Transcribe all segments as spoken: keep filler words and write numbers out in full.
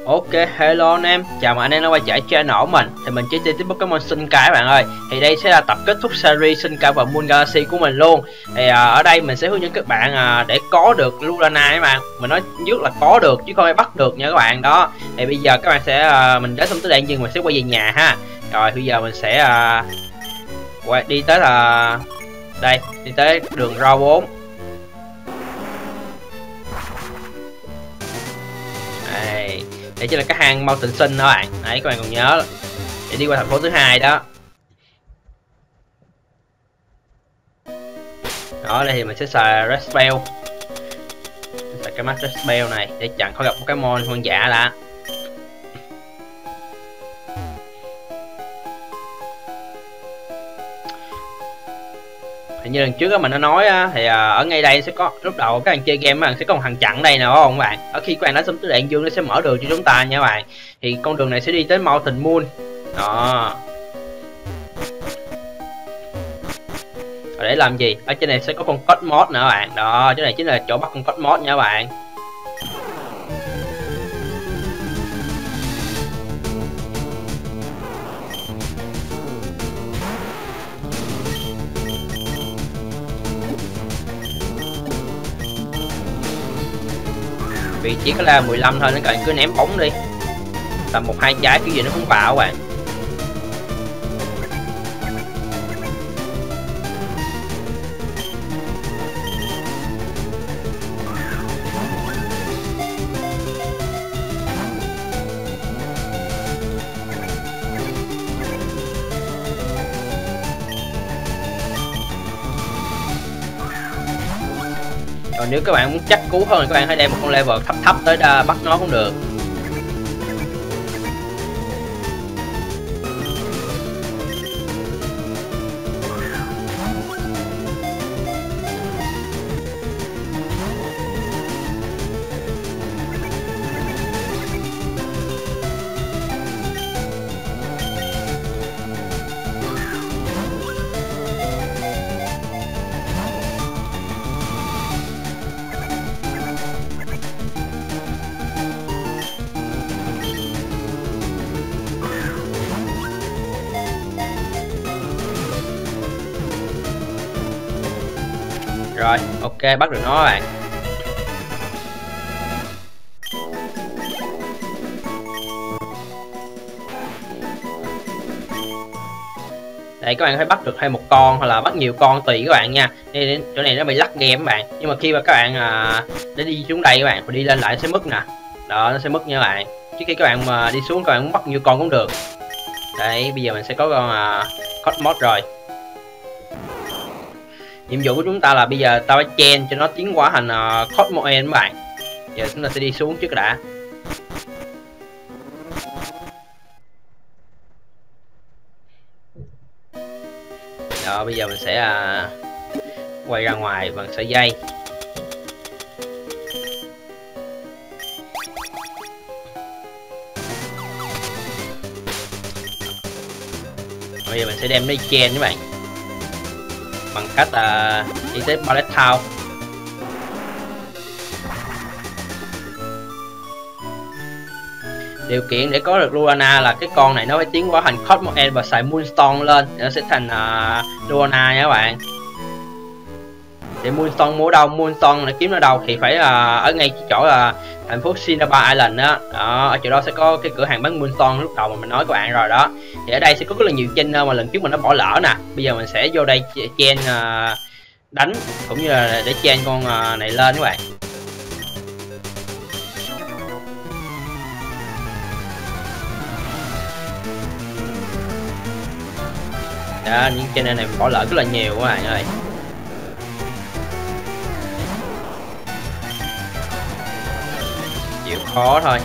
Ok, hello anh em, chào mừng anh em đã quay trở lại channel của mình. Thì mình chỉ chơi tiếp Pokemon Sun Sky các bạn ơi. Thì đây sẽ là tập kết thúc series Sun Sky và Moon Galaxy của mình luôn. Thì à, ở đây mình sẽ hướng dẫn các bạn à, để có được Lurana các bạn. Mình nói trước là có được chứ không phải bắt được nha các bạn đó. Thì bây giờ các bạn sẽ à, mình đến xong tới đây nhưng mình sẽ quay về nhà ha. Rồi bây giờ mình sẽ à, quay đi tới là đây, đi tới đường Route bốn. Đây, đây chính là cái hang mau tịnh sinh đó bạn. Đấy, các bạn còn nhớ để đi qua thành phố thứ hai đó. Đó, đây thì mình sẽ xài Red Spell, xài cái mắt Red Spell này để chặn khỏi gặp Pokemon hoang dã đã. Thì như lần trước á mình đã nói á, thì à, ở ngay đây sẽ có lúc đầu các bạn chơi game các bạn sẽ có một thằng chặn đây nè đúng không các bạn. Ở khi các bạn đã xong tới đạn dương nó sẽ mở đường cho chúng ta nha các bạn. Thì con đường này sẽ đi tới Mountain Moon đó. Rồi để làm gì, ở trên này sẽ có con Cosmos nữa các bạn đó, chỗ này chính là chỗ bắt con Cosmos nha các bạn. Vị trí có là mười lăm thôi, nên các bạn cứ ném bóng đi tầm một hai trái kiểu gì nó cũng vào các bạn. Còn nếu các bạn muốn chắc cú hơn thì các bạn hãy đem một con level thấp thấp tới đa, bắt nó cũng được. Rồi, ok, bắt được nó các bạn. Đây các bạn phải bắt được thêm một con hoặc là bắt nhiều con tùy các bạn nha. Đây chỗ này nó bị lắc game các bạn. Nhưng mà khi mà các bạn à, để đi xuống đây các bạn và đi lên lại nó sẽ mất nè. Đó, nó sẽ mất nha các bạn. Trước khi các bạn mà đi xuống các bạn muốn bắt nhiều con cũng được. Đây, bây giờ mình sẽ có con à, Cosmos rồi. Nhiệm vụ của chúng ta là bây giờ tao phải chen cho nó tiến hóa thành uh, Cosmoem các bạn. Giờ chúng ta sẽ đi xuống trước đã. Đó, bây giờ mình sẽ uh, quay ra ngoài bằng sợi dây. Bây giờ mình sẽ đem nó đi chen các bạn, bằng cách uh, đi tới Ballet Town. Điều kiện để có được Lurana là cái con này nó phải tiến hóa thành Cosmoem và xài Moonstone lên để nó sẽ thành uh, Lurana nha các bạn. Để Moonstone mua đâu, Moonstone để kiếm nó đâu thì phải uh, ở ngay cái chỗ là uh, thành phố Cinnabar Island đó. Đó, ở chỗ đó sẽ có cái cửa hàng bán Moonstone lúc đầu mà mình nói các bạn rồi đó. Thì ở đây sẽ có rất là nhiều trainer mà lần trước mình đã bỏ lỡ nè. Bây giờ mình sẽ vô đây chen uh, đánh cũng như là để chen con uh, này lên các bạn. Đó, những trainer này mình bỏ lỡ rất là nhiều các bạn ơi. Chịu khó thôi.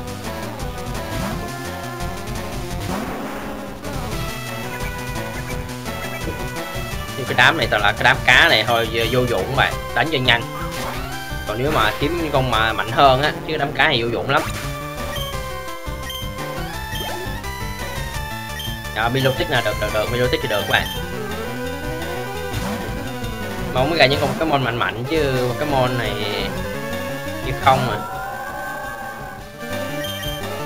Nhưng cái đám này toàn là cái đám cá này thôi vô dụng các bạn, đánh cho nhanh. Còn nếu mà kiếm những con mà mạnh hơn á, chứ đám cá này vô dụng lắm. Đó, Milotic là được, được, được, Milotic thì được các bạn. Mà không có ra những con Pokemon mạnh mạnh chứ Pokemon này như không mà.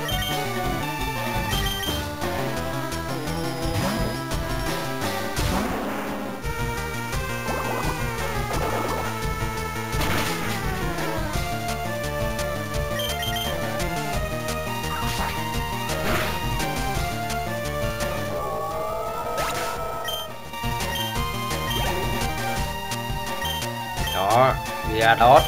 Gyarados.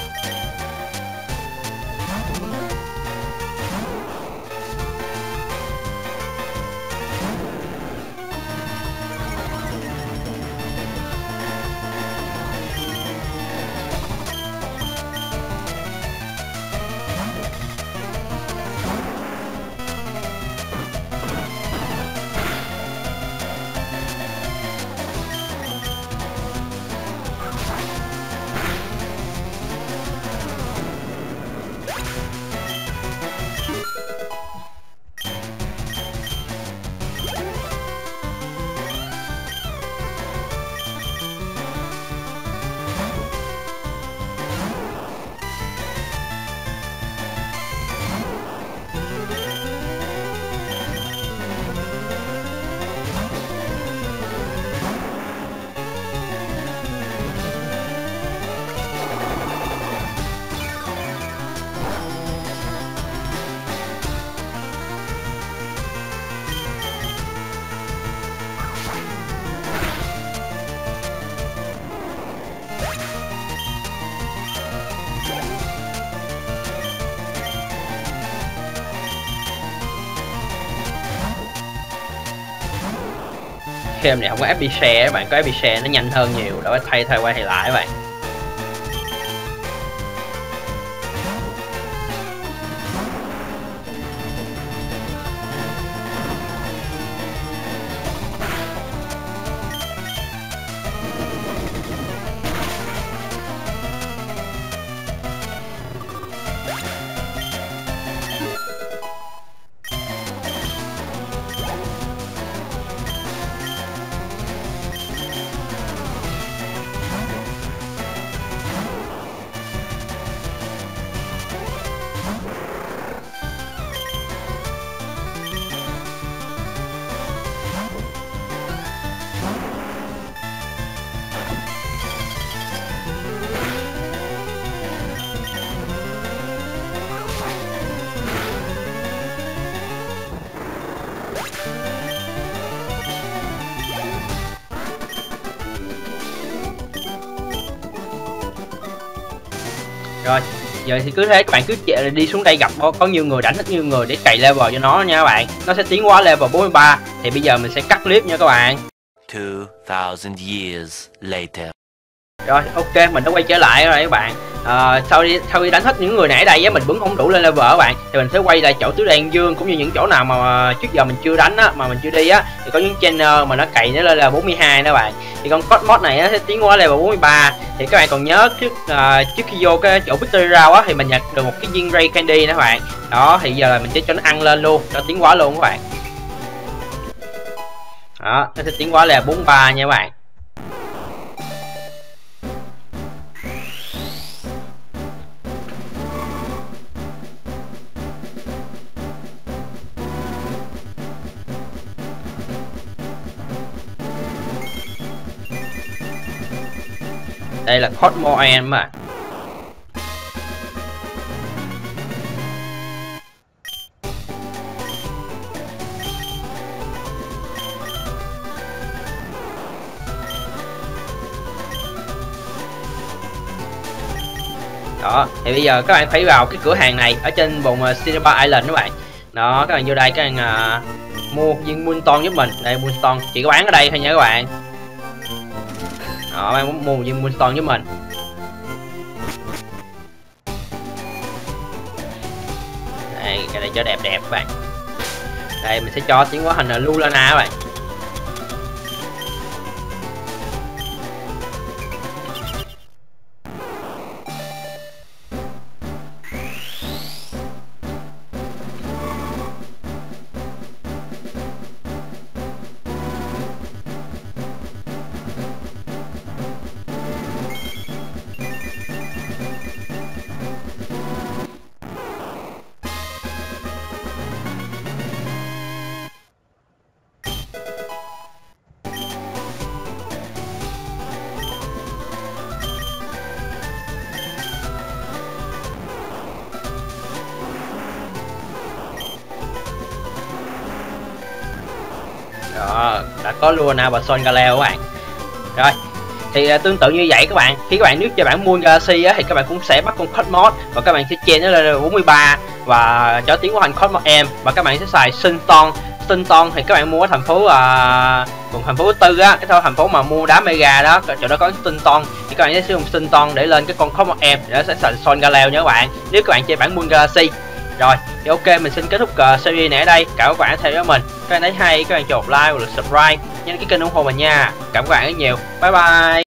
Game này không có ép pê share các bạn, có ép pê share nó nhanh hơn nhiều, đã thay thay qua thay lại các bạn. Rồi, giờ thì cứ thế các bạn cứ đi xuống đây gặp có, có nhiều người đánh rất nhiều người để cày level cho nó nha các bạn. Nó sẽ tiến hóa level bốn mươi ba. Thì bây giờ mình sẽ cắt clip nha các bạn. two thousand years later. Rồi, ok, mình đã quay trở lại rồi các bạn. À, sau đi sau khi đánh hết những người này ở đây á, mình vẫn không đủ lên level các bạn, thì mình sẽ quay lại chỗ tứ đan dương cũng như những chỗ nào mà trước giờ mình chưa đánh á, mà mình chưa đi á, thì có những channel mà nó cày nó lên là bốn mươi hai đó các bạn. Thì con Cosmos này nó sẽ tiến hóa level bốn mươi ba. Thì các bạn còn nhớ trước uh, trước khi vô cái chỗ Victory Round á, thì mình nhặt được một cái viên Ray Candy đó các bạn. Đó, thì giờ là mình sẽ cho nó ăn lên luôn, cho tiến hóa luôn các bạn. Đó, nó sẽ tiến hóa level bốn mươi ba nha các bạn. Đây là Cosmo em mà. Đó, thì bây giờ các bạn phải vào cái cửa hàng này ở trên vùng uh, Cinnabar Island các bạn. Đó, các bạn vô đây các bạn uh, mua viên Moonstone giúp mình. Đây Moonstone chỉ có bán ở đây thôi nha các bạn. Đó, các bạn muốn mua một viên Moonstone với mình. Đây, cái này cho đẹp đẹp các bạn. Đây mình sẽ cho tiến hóa hình là Lulana các bạn. Đó, đã có Luna và Son Galeo các bạn. Rồi, Thì uh, tương tự như vậy các bạn, khi các bạn nếu chơi bản Moon Galaxy á, thì các bạn cũng sẽ bắt con Cosmos và các bạn sẽ chen nó lên bốn mươi ba và cho tiến hóa thành Cosmos M, và các bạn sẽ xài Sinton. Sinton thì các bạn mua ở thành phố uh, thành phố thứ tư á, cái thành phố mà mua đá mega đó, chỗ đó có Sinton, thì các bạn sẽ sử dụng Sinton để lên cái con Cosmos M, để nó sẽ thành Sol Galeo nha các bạn, nếu các bạn chơi bản Moon Galaxy. Rồi thì ok, mình xin kết thúc uh, series này ở đây. Cảm ơn các bạn đã theo dõi mình. Các bạn thấy hay các bạn cho một like và subscribe, nhấn cái kênh ủng hộ mình nha. Cảm ơn các bạn rất nhiều. Bye bye.